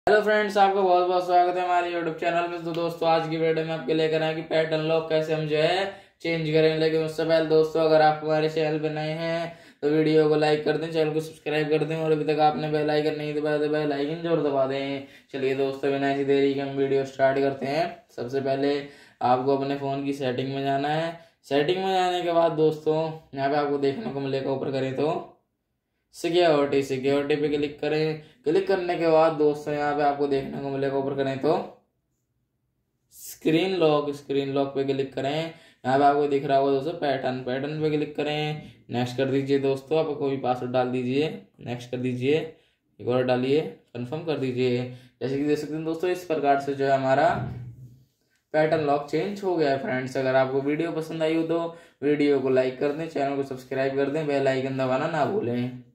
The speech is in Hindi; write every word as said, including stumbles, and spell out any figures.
हेलो फ्रेंड्स, आपका बहुत बहुत स्वागत है हमारे यूट्यूब चैनल में। तो दोस्तों, आज की वीडियो में आपके लेकर आए कि पैटर्न लॉक कैसे हम जो है चेंज करेंगे। लेकिन उससे पहले दोस्तों, अगर आप हमारे चैनल पर नए हैं तो वीडियो को लाइक कर दें, चैनल को सब्सक्राइब कर दें और अभी तक आपने बेल आइकन नहीं दबाया तो बेल आइकन जरूर दबा दें। चलिए दोस्तों, बिना ऐसी देरी के हम वीडियो स्टार्ट करते हैं। सबसे पहले आपको अपने फ़ोन की सेटिंग में जाना है। सेटिंग में जाने के बाद दोस्तों, यहाँ पे आपको देखने को मिलेगा, ऊपर करें तो सिक्योरिटी सिक्योरिटी पे क्लिक करें। क्लिक करने के बाद दोस्तों, यहाँ पे आपको देखने को मिलेगा, ऊपर करें तो स्क्रीन लॉक स्क्रीन लॉक पे क्लिक करें। यहाँ पे आपको दिख रहा होगा दोस्तों पैटर्न पैटर्न पे क्लिक करें। नेक्स्ट कर दीजिए दोस्तों, आप कोई पासवर्ड डाल दीजिए, नेक्स्ट कर दीजिए, एक और डालिए, कंफर्म कर दीजिए। जैसे कि देख सकते हैं दोस्तों, इस प्रकार से जो है हमारा पैटर्न लॉक चेंज हो गया है। फ्रेंड्स, अगर आपको वीडियो पसंद आई हो तो वीडियो को लाइक कर दें, चैनल को सब्सक्राइब कर दें, बेल आइकन दबाना ना भूलें।